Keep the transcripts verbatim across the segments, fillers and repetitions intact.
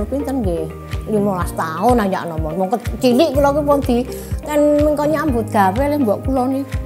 pinten nggih? limolas tahun aja nomor. Wong cilik kula ki pun di kan mengko nyambut gawe le mbok kula niku.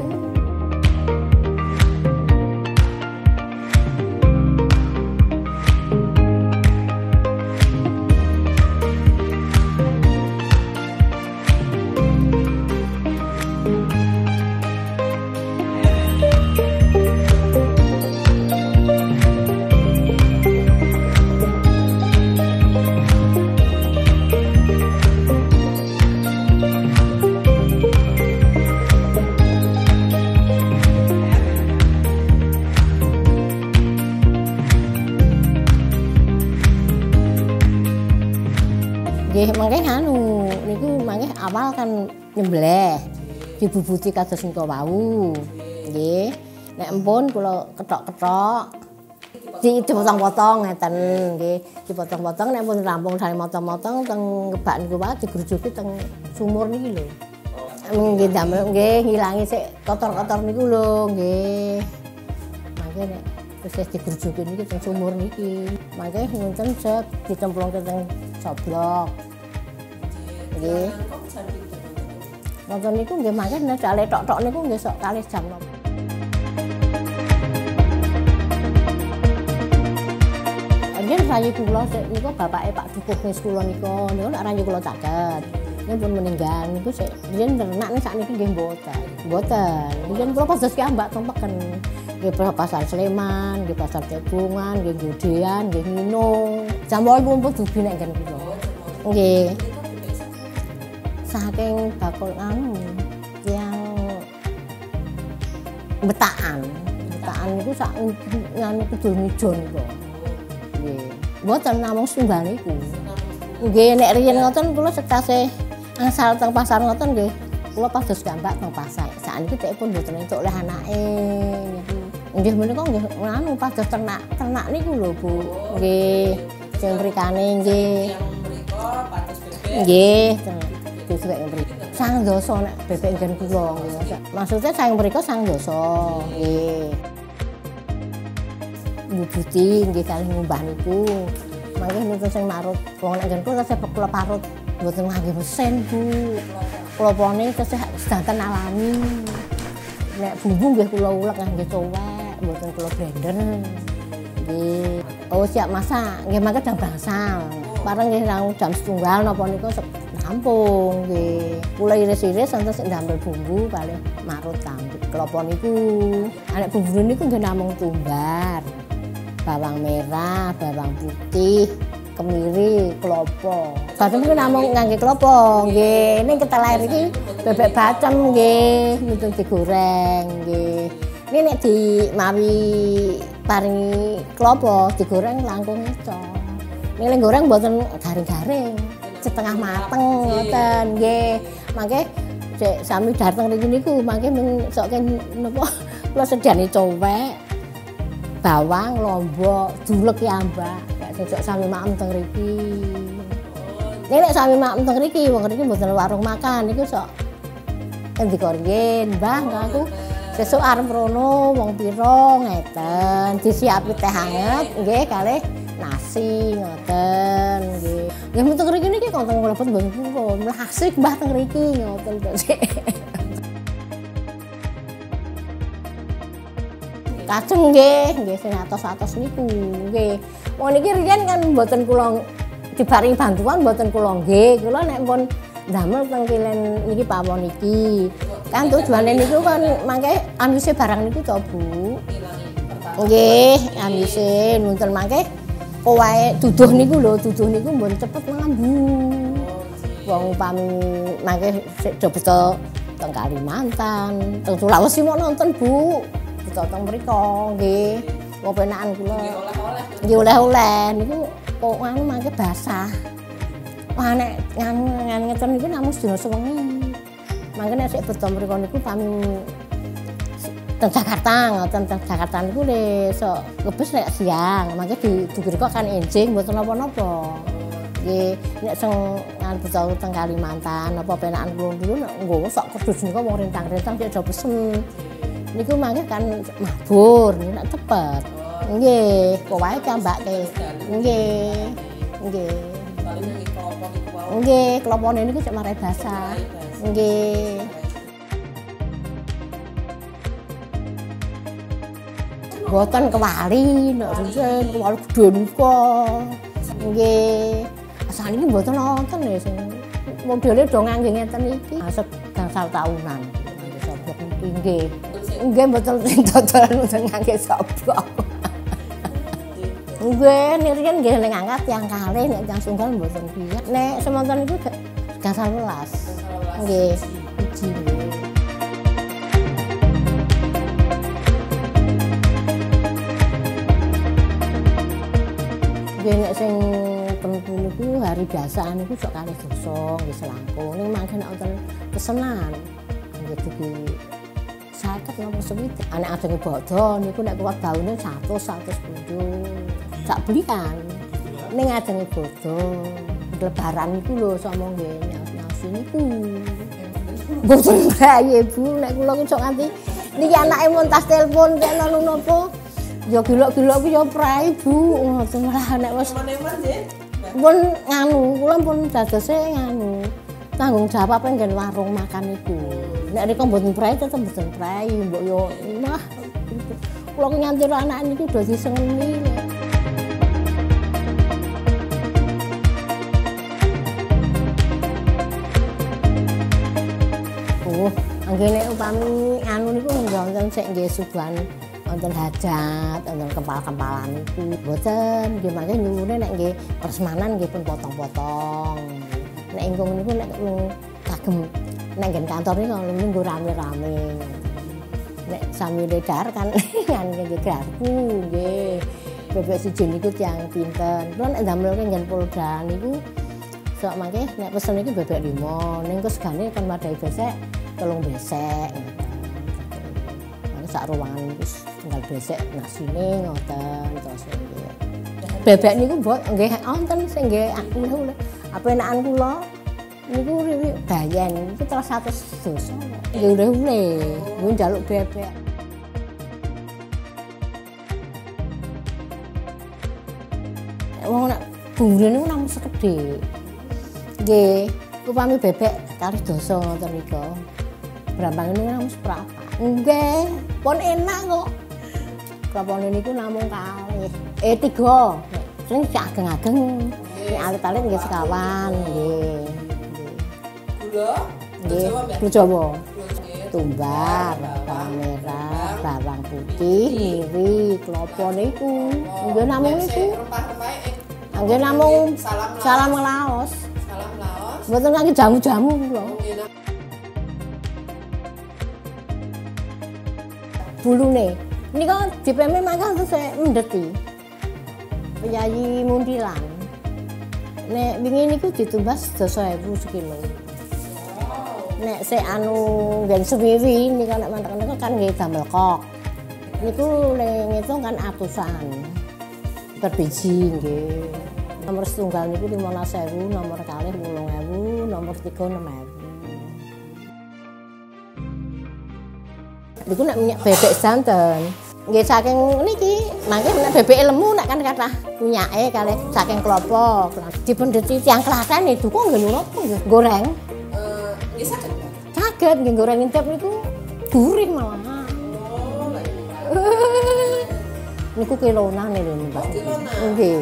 Nggih mangke anu niku mangke awal kan nyembelih dibubuti kados nika wau. Nggih. Nek empun kula ketok-ketok dipotong-potong ngeten nggih, dipotong-potong nek pun rampung sare motong-motong teng ngebak niku wae digrujuki teng sumur niki lho. Nggih damel nggih ngilangi sik kotor-kotor niku lho nggih. Mangke nek wis digrujuki niki teng sumur niki. Mangke ngoten set dicemplungke teng soblok. Nggih. Ngoten niku nggih mangke nek dale tok-tok niku nggih sok kalih jam. Nggih rayi kula sik niku bapake Pak Dukuh wis kula nika niku nek rayi kula caket. Nggih pun meninggal niku sik riyen ternak nek sakniki nggih mboten. Mboten. Riyen kula pas dos ambak tempeken. Nggih pasar Sleman, nggih pasar Cekungan, nggih Godean, nggih Nginung. Jambol kumpul dubi nek nggen kula. Nggih. Saking bakul anu yang betakan. Betakan niku sak nganu kidul mijo niku. Nggih. Mboten namung setunggal niku. Nggih nek riyen ngoten kula sekase asal teng pasar ngoten nggih. Kula pas dos gambak teng pasar. Sakniki tek pun mboten entuk oleh anake niku. Nggih menika nggih anu pas dos ternak, ternak niku lho Bu. Nggih. Sing mrikane nggih. Nggih, disuwek mriki. Sang dosa nek bebek nggen kula nggih. Maksudnya sang mriko sang dosa nggih. Bubuti nggih kalih ngumbah niku. Mangke nonton sing marut. Wong nek nggen kula sepek kula parut mboten ngangge mesin, Bu. Klopone tesih sedanten alami. Nek bumbu nggih kula ulek ngangge cowek, mboten kula blender. Nggih. Oh siap masak, nggih mangke jam bangsal. Bareng nggih jam setunggal napa niku rampung nggih. Kula iris-iris terus ndamel bumbu kalih marut kambing. Klapa niku. Nek bumbu niku nggih namung tumbar. Bawang merah, bawang putih, kemiri, klopo. Bacem niku namung ngangge klopo nggih. Ning keteler iki bebek bacem nggih, niku digoreng nggih. Ini nek di mawi paringi klopo digoreng langkung iso. Ning lek goreng mboten garing-garing, setengah mateng ngoten nggih. Mangke sik sami dateng riki niku mangke mung sokke napa kula sediani cowek, bawang, lombok, dulek ya Mbak. Nek sesuk sami maem teng riki. Nek sami maem teng riki, wong riki mboten warung makan niku sok endika nggih, Mbah aku sesuk arep rono wong pira ngeten, disiapi teh anget nggih kalih nasi ngoten nggih. Nggih teng mriki niki konten mlebet mboten purun. Asik Mbah teng mriki ngoten to sik. Kaceng nggih, nggih sing atos-atos niku nggih. Wong niki riyen kan mboten kula diparingi bantuan mboten kula nggih. Kula nek pun ndamel teng kilen niki pawon iki. Kan tujuane niku kan mangke ambise barang niku to Bu. Nggih, ambise nuntun mangke kowae duduh niku lho, duduh niku mbon cepet ngambu. Wong upami mangke sik do beto teng Kalimantan, teng Sulawesi mau nonton Bu. Beto teng mriko nggih. Wong penakan kula. Nggih oleh-oleh niku kok anu mangke basah. Wah nek nganu ngeten niku namung sedina sewengi. Mangke nek sik beto mriko niku pami teng Jakarta ngoten teng Jakarta niku le sok ngebus nek siang mangke didukur kok kan enjing mboten napa-napa nggih nek sing nganti teng Kalimantan apa penakan kula dulu nek nggowo sok kedus niku wong rentang-rentang sik do pesen niku mangke kan mabur nek cepet nggih kok wae cambake nggih nggih Nggih, klopone niku cek marai basah. Nggih. Boten kewali nek rusen kewali gedhe nika. Nggih. Saniki mboten wonten ya sing modele do ngangge ngeten iki. Asep gangsal taunan. Sobok niki nggih. Nggih mboten sing dodolan mboten ngangge sobok. Nggih, nirian nggih ning angkat tiyang kalih nek tiyang sunggal mboten piyek. Nek semonten niku gangsal welas. Nggih, siji. Nggih nek sing tentu niku hari biasa niku sok kalih dosa nggih selangkung. Ning mangke nek wonten pesenan nggih dugi seket nomor swidak. Anek ajenge bodho niku nek kuwat baune seratus seratus sepuluh. Sak belian. Ning ajenge bodho. Lebaran niku lho sama nggih nyaos-nyaos niku. Boten bae Bu, nek kula ku sok nganti niki anake mun tas telepon kek ana napa. Ya gilok-gilok ku ya prae Bu, ngoten lah nek wis pun nganu, kula pun dadose nganu. Tanggung jawab pengen warung makan iku. Nek rika mboten prae tetep mboten prae, mbok yo mah. Kula ki nganti anak niku do disengeni. Oh, anggere nek upami anu niku wonten sik nggih suguhan wonten hajat, wonten kempal-kempalan niku mboten nggih mangke nyuwune nek nggih persemanan nggih pun potong-potong. Nek ingkung niku nek kagem nek nggen kantor niku minggu rame-rame. Nek sami ledar kan kan nggih garpu nggih. Bebek siji niku tiyang pinten. Kulo nek damel nggen Polda niku sok mangke nek pesen iki bebek lima, ning kok segane kon madai besek telung besek. Sak ruangan niku tinggal besek nasine ngoten terus nggih. Bebek niku mbok nggih wonten sing nggih aku lho. Apa enakan kula niku riwi bayen niku terus seratus dosa. Nggih ule-ule, niku njaluk bebek. Wong nek bumbune niku namung sekedhik. Nggih, upami bebek kalih dosa ngoten nika. Brambang niku namung seprapat. Nggih, pun enak kok. Klopone niku namung kalih. Eh tiga. Sing ageng-ageng. Nek alit-alit nggih sekawan nggih. Gula? Nggih, gula Jawa. Tumbar, bawang merah, bawang putih, miri, klopo niku. Nggih namung niku. Nggih namung salam laos. Salam laos. Mboten ngangge jamu-jamu kula. Bulune nika dipeme mangke terus mendeti. Penyayi muntilan. Nek wingi niku ditumbas dua ribu sekilo. Nek sik anu nggen suwiwi nika nek mantek niku kan nggih damel kok. Niku ning ngitung kan atusan. Per biji nggih. Nomor setunggal niku lima belas ribu, nomor kalih wolung ewu, nomor tiga enam ribu. Niku nek minyak bebek santen. Nggih saking niki, mangke nek bebek lemu nek kan kathah minyake kalih saking klopo. Dipendheti tiyang Klaten itu kok nggih napa nggih goreng. Eh, nggih saged. Saged nggih goreng intip niku gurih malah. Oh, lha iya. Niku kilonan lho Mbak. Nggih.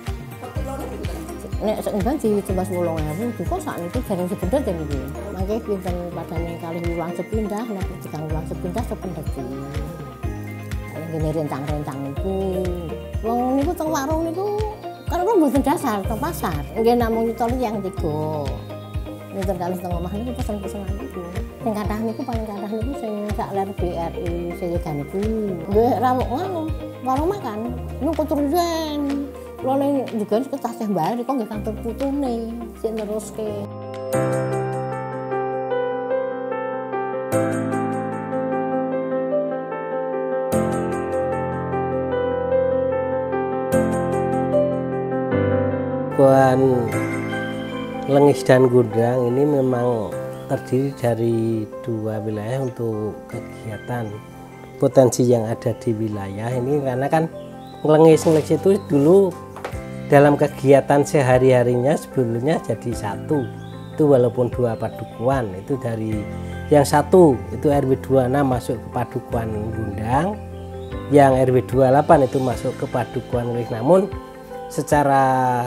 Nek seenggan ditebas wolung ewu, kok sakniki jarang sependhet niki. Mangke pinten padane kalih wulang sepindah, nek tigang wulang sepindah sependhet. Ngene rentang-rentang niku. Wong niku teng warung niku kan kula mboten dasar teng pasar. Nggih namung nyuton yang tiga. Nyuton kalih teng omah niku pesen-pesenan niku. Sing kathah niku paling kathah niku sing sak ler B R I Seyegan niku. Nggih rawuh ngono, warung makan. Niku kuturjen. Kula ning juga niku tasih mbayar niku nggih kantor putune sik neruske. Buan Lengis dan Gundang ini memang terdiri dari dua wilayah untuk kegiatan potensi yang ada di wilayah ini, karena kan Lengis Lengis itu dulu dalam kegiatan sehari-harinya sebelumnya jadi satu. Itu walaupun dua padukuan, itu dari yang satu itu R W dua puluh enam masuk ke padukuan Gundang, yang R W dua puluh delapan itu masuk ke padukuan Ngelih. Namun secara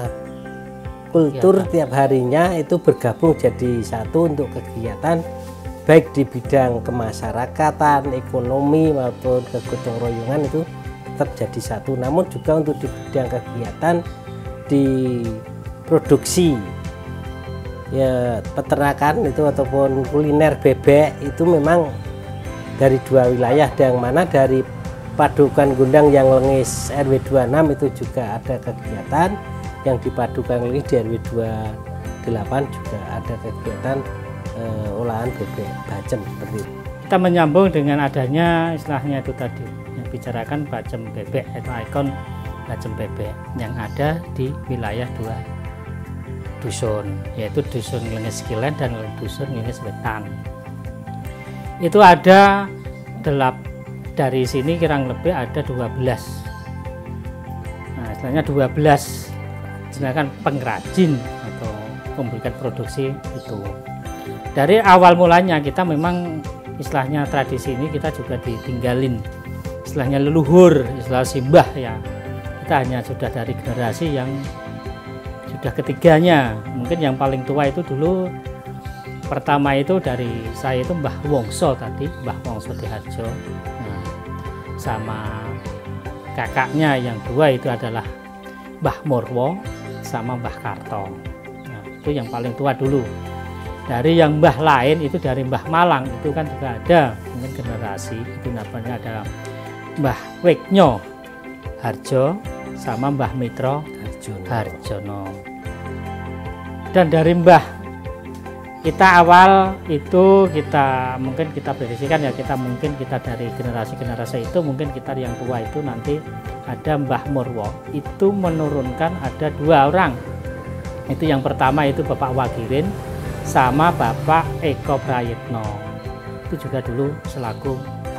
kultur ya, tiap harinya itu bergabung jadi satu untuk kegiatan baik di bidang kemasyarakatan, ekonomi maupun kegotong royongan itu tetap jadi satu. Namun juga untuk di bidang kegiatan di produksi ya peternakan itu ataupun kuliner bebek itu memang dari dua wilayah, yang mana dari Padukuan Gundang yang Lengis R W dua puluh enam itu juga ada kegiatan, yang di Padukuan Lengis di R W dua puluh delapan juga ada kegiatan eh, olahan bebek bacem seperti itu. Kita menyambung dengan adanya istilahnya itu tadi yang bicarakan bacem bebek atau ikon bacem bebek yang ada di wilayah dua dusun, yaitu dusun Lengis Kilen dan dusun Lengis Wetan. Itu ada delap dari sini kurang lebih ada dua belas. Nah, istilahnya dua belas sedangkan pengrajin atau memberikan produksi itu. Dari awal mulanya kita memang istilahnya tradisi ini kita juga ditinggalin istilahnya leluhur, istilah simbah ya. Kita hanya sudah dari generasi yang sudah ketiganya. Mungkin yang paling tua itu dulu pertama itu dari saya itu Mbah Wongso tadi, Mbah Wongso Diharjo. Nah, sama kakaknya yang dua itu adalah Mbah Murwo sama Mbah Karto. Nah, itu yang paling tua dulu. Dari yang mbah lain itu dari Mbah Malang itu kan juga ada mungkin generasi itu namanya ada Mbah Weknyo Harjo sama Mbah Mitro Harjono. Harjono. Dan dari Mbah kita awal itu kita mungkin kita predisikan ya, kita mungkin kita dari generasi-generasi itu mungkin kita yang tua itu nanti ada Mbah Murwo itu menurunkan ada dua orang. Itu yang pertama itu Bapak Wagirin sama Bapak Eko Prayitno. Itu juga dulu selaku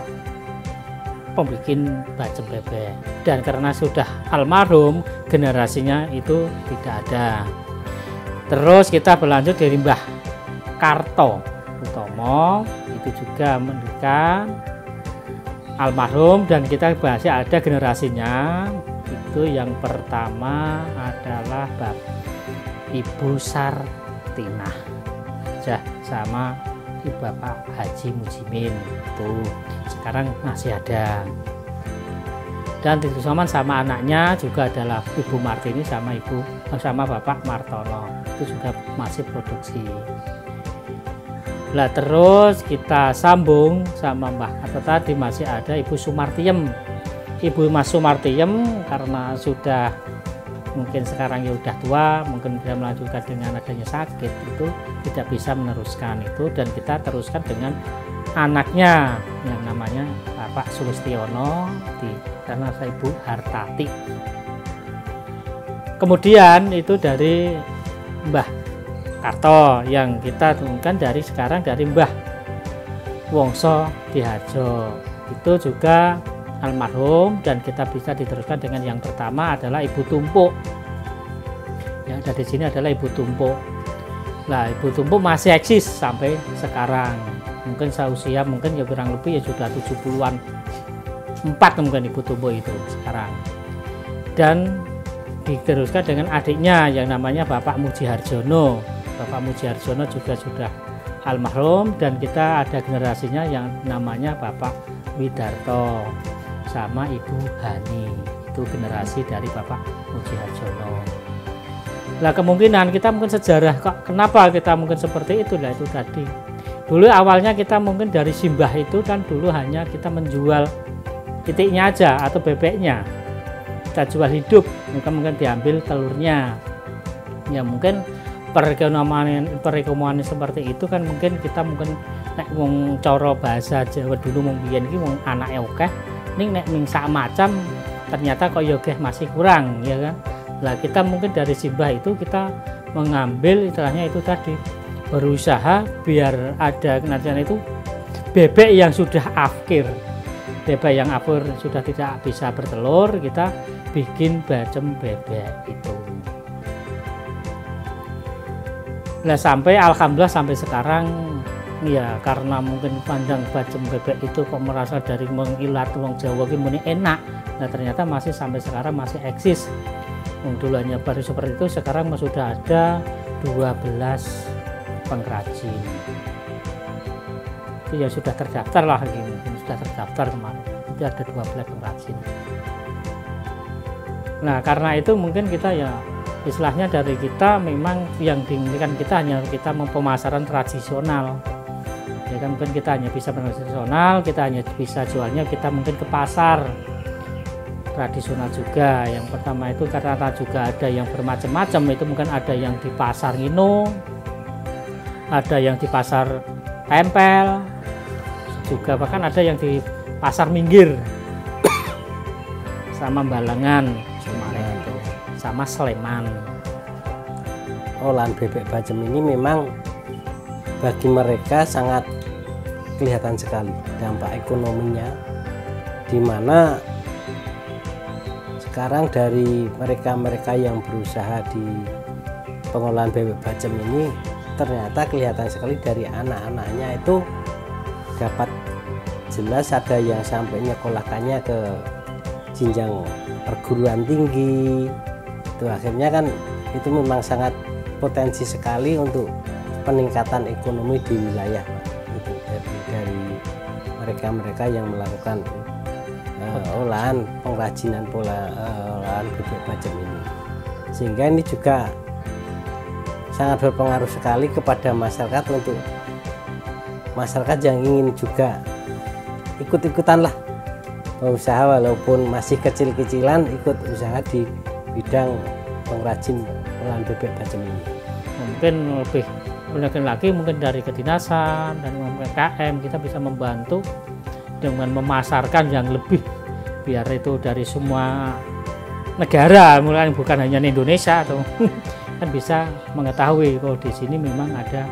pembikin bacem bebek. Dan karena sudah almarhum generasinya itu tidak ada. Terus kita berlanjut dari Mbah Karto Utomo itu juga mendirikan almarhum, dan kita masih ada generasinya. Itu yang pertama adalah Bapak Ibu Sartinah sama Ibu Bapak Haji Mujimin, itu sekarang masih ada. Dan Titu Soman sama anaknya juga adalah Ibu Martini sama Ibu sama Bapak Martono, itu juga masih produksi. Lah terus kita sambung sama Mbah Karto tadi masih ada Ibu Sumartiem. Ibu Mas Sumartiem karena sudah mungkin sekarang ya udah tua, mungkin bisa melanjutkan dengan adanya sakit itu tidak bisa meneruskan itu, dan kita teruskan dengan anaknya yang namanya Bapak Sulistiono di karena saya Ibu Hartati. Kemudian itu dari Mbah Karto yang kita temukan dari sekarang dari Mbah Wongso Diharjo, itu juga almarhum, dan kita bisa diteruskan dengan yang pertama adalah Ibu Tumpuk. Yang ada di sini adalah Ibu Tumpuk. Nah, Ibu Tumpuk masih eksis sampai sekarang. Mungkin seusia mungkin ya kurang lebih ya sudah tujuh puluhan empat mungkin Ibu Tumpuk itu sekarang. Dan diteruskan dengan adiknya yang namanya Bapak Mujiharjono. Bapak Mujiharjono juga sudah almarhum, dan kita ada generasinya yang namanya Bapak Widarto sama Ibu Hani, itu generasi dari Bapak Mujiharjono. Nah, kemungkinan kita mungkin sejarah kok kenapa kita mungkin seperti itu, lah itu tadi. Dulu awalnya kita mungkin dari simbah itu kan dulu hanya kita menjual titiknya aja atau bebeknya. Kita jual hidup, mungkin mungkin diambil telurnya. Ya mungkin perekonomian perekonomian seperti itu kan mungkin kita mungkin nek wong cara bahasa Jawa dulu mung biyen iki wong anake akeh. Ning nek ming sak macam ternyata kok ya masih kurang ya kan. Lah kita mungkin dari simbah itu kita mengambil istilahnya itu tadi berusaha biar ada nantinya itu bebek yang sudah afkir, bebek yang afkir sudah tidak bisa bertelur, kita bikin bacem bebek itu. Nah sampai alhamdulillah sampai sekarang ya, karena mungkin pandang bacem bebek itu kok merasa dari mengilat wong Jawa ini enak. Nah ternyata masih sampai sekarang masih eksis. Dulu hanya baru seperti itu, sekarang sudah ada dua belas pengrajin. Itu ya sudah terdaftar lah ini, sudah terdaftar kemarin. Itu ada dua belas pengrajin. Nah karena itu mungkin kita ya istilahnya dari kita memang yang diinginkan kita hanya kita pemasaran tradisional. Ya kan mungkin kita hanya bisa tradisional, kita hanya bisa jualnya kita mungkin ke pasar tradisional juga. Yang pertama itu karena juga ada yang bermacam-macam, itu mungkin ada yang di pasar Ngino, ada yang di pasar Tempel, juga bahkan ada yang di pasar Minggir, sama Balangan kemarin itu, sama Sleman. Olahan bebek bacem ini memang bagi mereka sangat kelihatan sekali dampak ekonominya, di mana sekarang dari mereka-mereka yang berusaha di pengolahan bebek bacem ini ternyata kelihatan sekali dari anak-anaknya itu dapat jelas ada yang sampai nyekolahkannya ke jenjang perguruan tinggi. Itu akhirnya kan itu memang sangat potensi sekali untuk peningkatan ekonomi di wilayah itu dari, dari mereka-mereka yang melakukan uh, olahan pengrajinan pola uh, olahan bebek bacem ini, sehingga ini juga sangat berpengaruh sekali kepada masyarakat untuk masyarakat yang ingin juga ikut-ikutan lah berusaha walaupun masih kecil-kecilan ikut usaha di bidang pengrajin olahan bebek bacem ini. Mungkin lebih mungkin lagi mungkin dari kedinasan dan U M K M kita bisa membantu dengan memasarkan yang lebih biar itu dari semua negara, mulai bukan hanya di Indonesia atau kan bisa mengetahui kalau di sini memang ada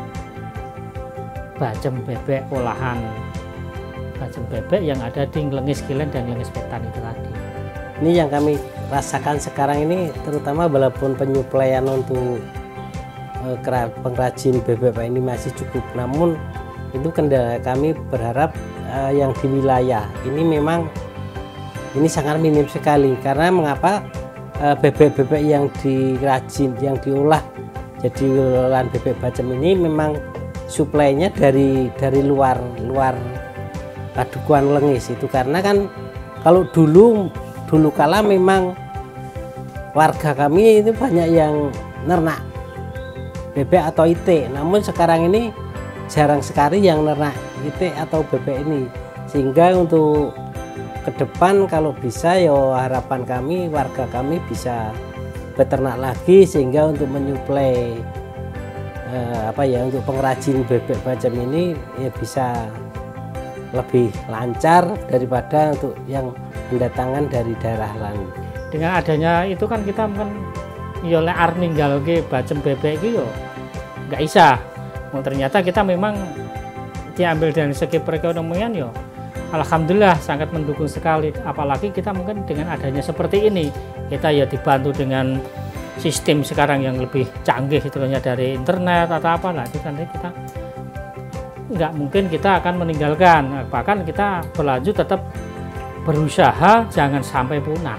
bacem bebek olahan bacem bebek yang ada di Lengis Kilen dan Lengis Wetan itu tadi. Ini yang kami rasakan sekarang ini, terutama walaupun penyuplaian untuk eh, pengrajin bebek ini masih cukup, namun itu kendala kami berharap eh, yang di wilayah ini memang ini sangat minim sekali. Karena mengapa bebek-bebek yang dirajin, yang diolah jadi olahan bebek bacem ini memang suplainya dari dari luar luar Padukuhan Lengis itu, karena kan kalau dulu dulu kala memang warga kami itu banyak yang nernak bebek atau itik, namun sekarang ini jarang sekali yang nernak itik atau bebek ini, sehingga untuk ke depan kalau bisa ya harapan kami warga kami bisa beternak lagi sehingga untuk menyuplai eh, apa ya untuk pengrajin bebek bacem ini ya bisa lebih lancar daripada untuk yang pendatangan dari daerah lain. Dengan adanya itu kan kita kan ya lek arep ninggalke bacem bebek iki yo nggak bisa. Oh, ternyata kita memang diambil dari segi perekonomian yo alhamdulillah sangat mendukung sekali, apalagi kita mungkin dengan adanya seperti ini kita ya dibantu dengan sistem sekarang yang lebih canggih istilahnya dari internet atau apa lah, itu nanti kita nggak mungkin kita akan meninggalkan, bahkan kita berlanjut tetap berusaha jangan sampai punah.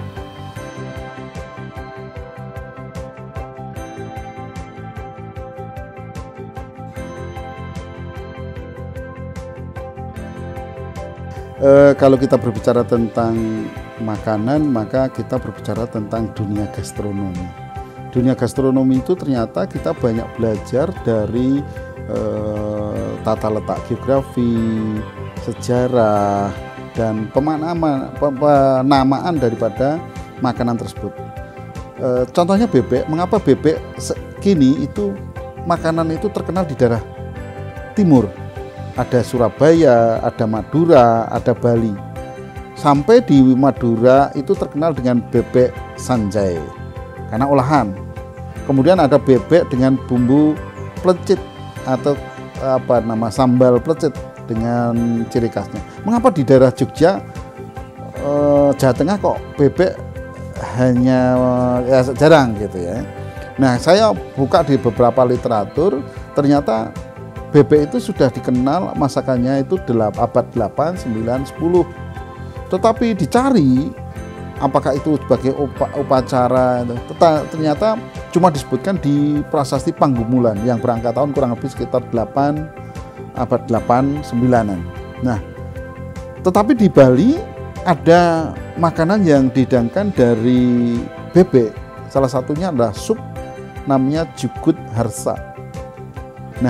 E, kalau kita berbicara tentang makanan, maka kita berbicara tentang dunia gastronomi. Dunia gastronomi itu ternyata kita banyak belajar dari e, tata letak geografi, sejarah, dan pemahaman, penamaan daripada makanan tersebut. E, contohnya bebek, mengapa bebek kini itu makanan itu terkenal di daerah timur? Ada Surabaya, ada Madura, ada Bali. Sampai di Madura itu terkenal dengan bebek sanjay karena olahan. Kemudian ada bebek dengan bumbu plecit atau apa nama sambal plecit dengan ciri khasnya. Mengapa di daerah Jogja, eh, Jawa Tengah kok bebek hanya ya jarang gitu ya. Nah, saya buka di beberapa literatur, ternyata bebek itu sudah dikenal masakannya itu abad delapan, sembilan, sepuluh. Tetapi dicari apakah itu sebagai upacara, ternyata cuma disebutkan di prasasti Panggumulan yang berangkat tahun kurang lebih sekitar delapan, abad delapan, sembilanan. Nah, tetapi di Bali ada makanan yang dihidangkan dari bebek. Salah satunya adalah sup namanya jugut harsa. Nah,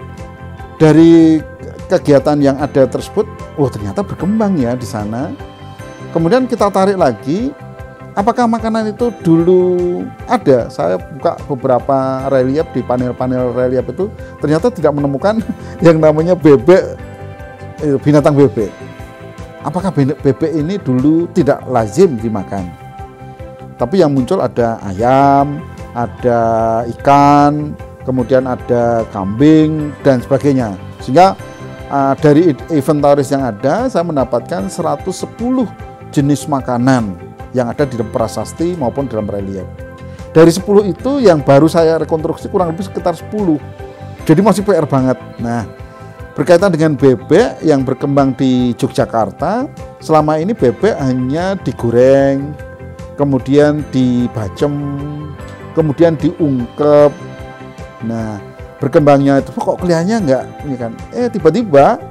dari kegiatan yang ada tersebut, oh ternyata berkembang ya di sana. Kemudian kita tarik lagi, apakah makanan itu dulu ada? Saya buka beberapa relief di panel-panel relief itu, ternyata tidak menemukan yang namanya bebek, binatang bebek. Apakah bebek ini dulu tidak lazim dimakan? Tapi yang muncul ada ayam, ada ikan, kemudian ada kambing dan sebagainya. Sehingga uh, dari inventaris yang ada, saya mendapatkan seratus sepuluh jenis makanan yang ada di dalam prasasti maupun dalam relief. Dari sepuluh itu yang baru saya rekonstruksi kurang lebih sekitar sepuluh. Jadi masih P R banget. Nah, berkaitan dengan bebek yang berkembang di Yogyakarta, selama ini bebek hanya digoreng, kemudian dibacem, kemudian diungkep. Nah, berkembangnya itu kok kelihatannya enggak ini kan. Eh tiba-tiba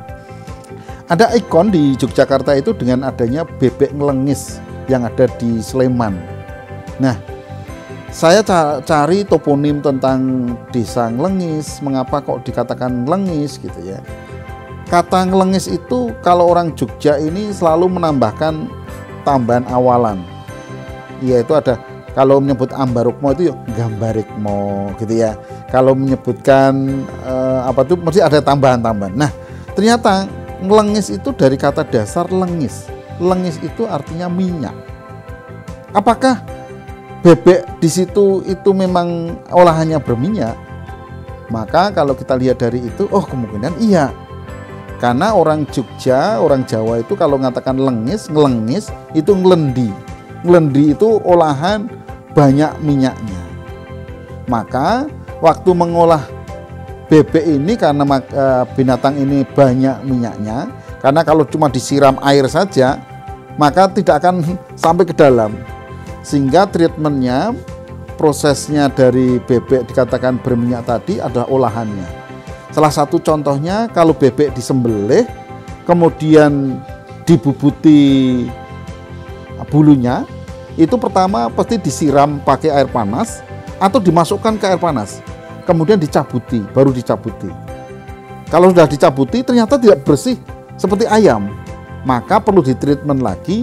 ada ikon di Yogyakarta itu dengan adanya bebek ngelengis yang ada di Sleman. Nah, saya cari toponim tentang desa Ngelengis, mengapa kok dikatakan Ngelengis gitu ya. Kata ngelengis itu kalau orang Jogja ini selalu menambahkan tambahan awalan. Yaitu ada, kalau menyebut ambarukmo itu ya gambarikmo gitu ya. Kalau menyebutkan eh, apa tuh mesti ada tambahan-tambahan. Nah, ternyata ngelengis itu dari kata dasar lengis. Lengis itu artinya minyak. Apakah bebek di situ itu memang olahannya berminyak? Maka kalau kita lihat dari itu, oh kemungkinan iya. Karena orang Jogja, orang Jawa itu kalau mengatakan lengis, ngelengis itu ngelendi. Ngelendi itu olahan banyak minyaknya. Maka waktu mengolah bebek ini karena binatang ini banyak minyaknya, karena kalau cuma disiram air saja maka tidak akan sampai ke dalam, sehingga treatmentnya, prosesnya dari bebek dikatakan berminyak tadi adalah olahannya. Salah satu contohnya kalau bebek disembelih kemudian dibubuti bulunya, itu pertama pasti disiram pakai air panas atau dimasukkan ke air panas, kemudian dicabuti, baru dicabuti. Kalau sudah dicabuti ternyata tidak bersih seperti ayam, maka perlu ditreatment lagi,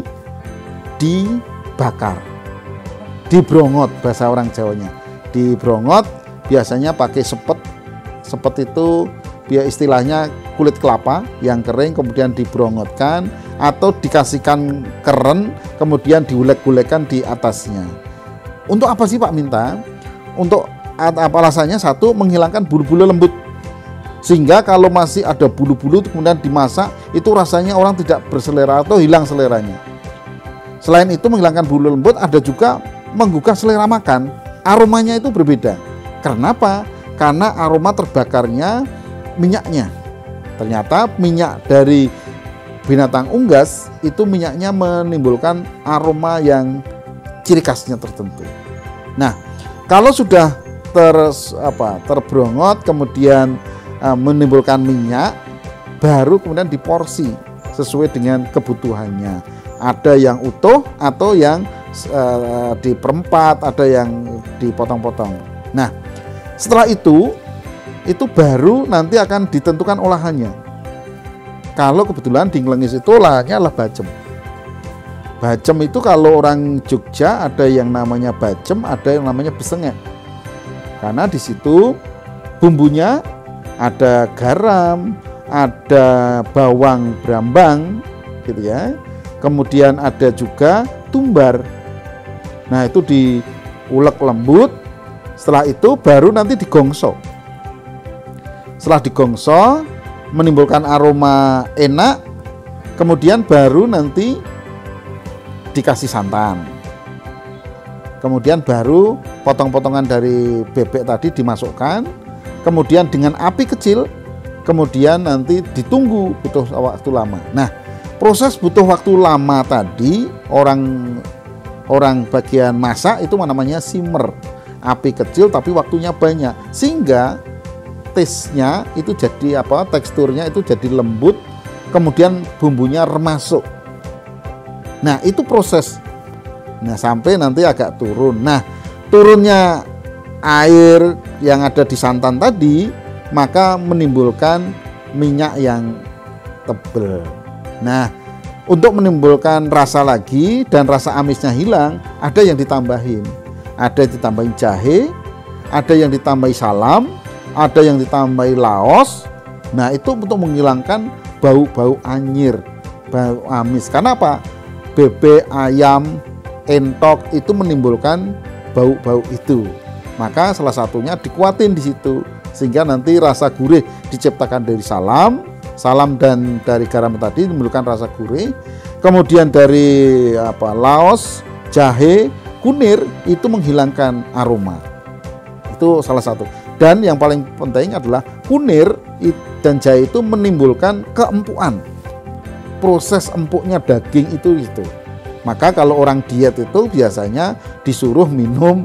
dibakar, dibrongot bahasa orang Jawanya. Dibrongot biasanya pakai sepet, sepet itu biar istilahnya kulit kelapa yang kering, kemudian dibrongotkan atau dikasihkan keren, kemudian diulek-ulekkan di atasnya. Untuk apa sih Pak minta? Untuk apa alasannya? Satu, menghilangkan bulu-bulu lembut, sehingga kalau masih ada bulu-bulu kemudian dimasak itu rasanya orang tidak berselera atau hilang seleranya. Selain itu menghilangkan bulu lembut, ada juga menggugah selera makan. Aromanya itu berbeda. Kenapa? Karena aroma terbakarnya minyaknya. Ternyata minyak dari binatang unggas itu minyaknya menimbulkan aroma yang ciri khasnya tertentu. Nah, kalau sudah ter apa terbrongot kemudian uh, menimbulkan minyak, baru kemudian diporsi sesuai dengan kebutuhannya. Ada yang utuh atau yang uh, diperempat, ada yang dipotong-potong. Nah, setelah itu itu baru nanti akan ditentukan olahannya. Kalau kebetulan di Ngelengis itu olahannya adalah bacem. Bacem itu kalau orang Jogja ada yang namanya bacem, ada yang namanya besengek. Karena di situ bumbunya ada garam, ada bawang brambang gitu ya. Kemudian ada juga tumbar. Nah, itu diulek lembut. Setelah itu baru nanti digongso. Setelah digongso menimbulkan aroma enak, kemudian baru nanti dikasih santan. Kemudian baru potong-potongan dari bebek tadi dimasukkan, kemudian dengan api kecil, kemudian nanti ditunggu, butuh waktu lama. Nah, proses butuh waktu lama tadi orang orang bagian masak itu namanya simmer, api kecil tapi waktunya banyak, sehingga taste-nya itu jadi apa, teksturnya itu jadi lembut, kemudian bumbunya remasuk. Nah, itu proses. Nah, sampai nanti agak turun. Nah, turunnya air yang ada di santan tadi maka menimbulkan minyak yang tebal. Nah, untuk menimbulkan rasa lagi dan rasa amisnya hilang, ada yang ditambahin. Ada yang ditambahin jahe, ada yang ditambahi salam, ada yang ditambahi laos. Nah, itu untuk menghilangkan bau-bau anyir, bau amis. Karena apa? Bebek, ayam, entok itu menimbulkan bau-bau itu. Maka salah satunya dikuatin di situ sehingga nanti rasa gurih diciptakan dari salam, salam dan dari garam tadi menimbulkan rasa gurih. Kemudian dari apa? Laos, jahe, kunir itu menghilangkan aroma. Itu salah satu. Dan yang paling penting adalah kunir dan jahe itu menimbulkan keempuan. Proses empuknya daging itu itu. Maka kalau orang diet itu biasanya disuruh minum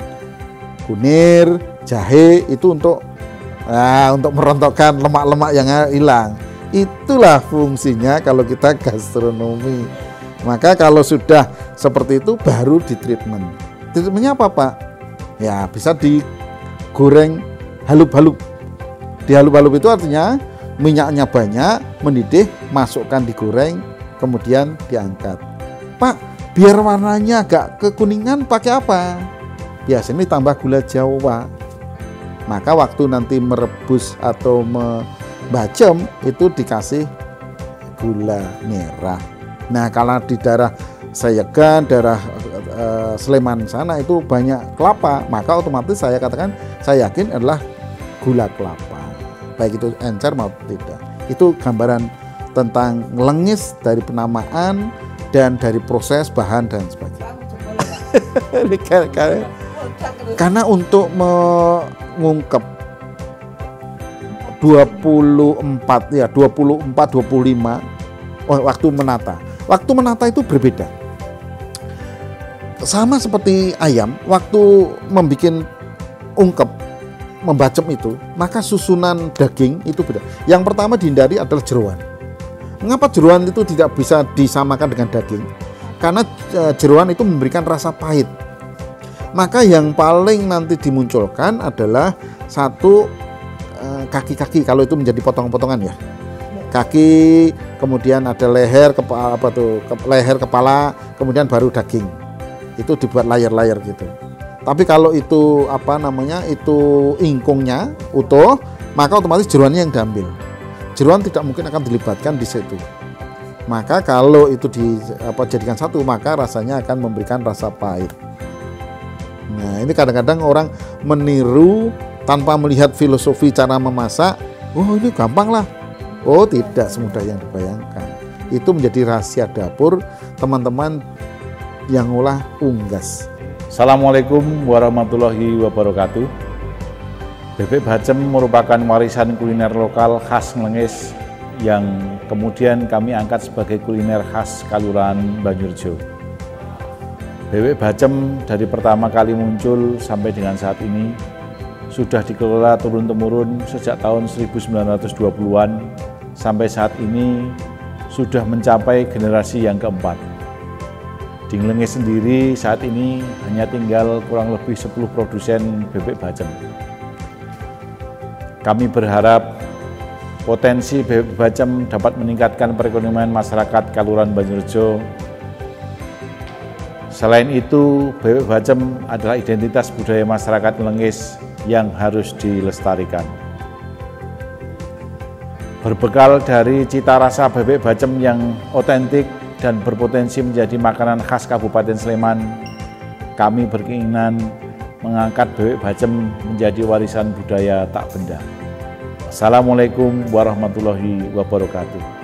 kunir, jahe itu untuk nah, untuk merontokkan lemak-lemak yang hilang. Itulah fungsinya kalau kita gastronomi. Maka kalau sudah seperti itu baru di treatment. Treatmentnya apa, Pak? Ya bisa digoreng halup-halup. Dihalup-halup itu artinya minyaknya banyak, mendidih, masukkan digoreng, kemudian diangkat. Pak, biar warnanya agak kekuningan pakai apa? Biasanya ditambah gula Jawa. Maka waktu nanti merebus atau membacem itu dikasih gula merah. Nah, kalau di daerah Sayegan, daerah e, Sleman sana itu banyak kelapa, maka otomatis saya katakan saya yakin adalah gula kelapa. Baik itu encer maupun tidak. Itu gambaran tentang lengis dari penamaan dan dari proses bahan dan sebagainya. Karena untuk mengungkap dua puluh empat ya dua puluh empat dua puluh lima oh, waktu menata. Waktu menata itu berbeda. Sama seperti ayam, waktu membuat ungkep, membacem itu, maka susunan daging itu beda. Yang pertama dihindari adalah jeroan. Mengapa jeroan itu tidak bisa disamakan dengan daging? Karena jeroan itu memberikan rasa pahit. Maka yang paling nanti dimunculkan adalah satu kaki-kaki, kalau itu menjadi potong-potongan ya. Kaki, kemudian ada leher, kepala, apa tuh, leher, kepala, kemudian baru daging. Itu dibuat layar-layar gitu. Tapi kalau itu apa namanya, itu ingkungnya utuh, maka otomatis jeroannya yang diambil. Jeroan tidak mungkin akan dilibatkan di situ. Maka kalau itu dijadikan satu, maka rasanya akan memberikan rasa pahit. Nah, ini kadang-kadang orang meniru tanpa melihat filosofi cara memasak. Oh, ini gampang lah. Oh, tidak semudah yang dibayangkan. Itu menjadi rahasia dapur teman-teman yang ngolah unggas. Assalamualaikum warahmatullahi wabarakatuh. Bebek bacem merupakan warisan kuliner lokal khas Nglengis yang kemudian kami angkat sebagai kuliner khas Kalurahan Banyurejo. Bebek bacem dari pertama kali muncul sampai dengan saat ini sudah dikelola turun-temurun sejak tahun seribu sembilan ratus dua puluhan sampai saat ini sudah mencapai generasi yang keempat. Di Nglengis sendiri saat ini hanya tinggal kurang lebih sepuluh produsen bebek bacem. Kami berharap potensi bebek bacem dapat meningkatkan perekonomian masyarakat Kalurahan Banyurejo. Selain itu, bebek bacem adalah identitas budaya masyarakat Nglengis yang harus dilestarikan. Berbekal dari cita rasa bebek bacem yang otentik dan berpotensi menjadi makanan khas Kabupaten Sleman, kami berkeinginan mengangkat bebek bacem menjadi warisan budaya tak benda. Assalamualaikum warahmatullahi wabarakatuh.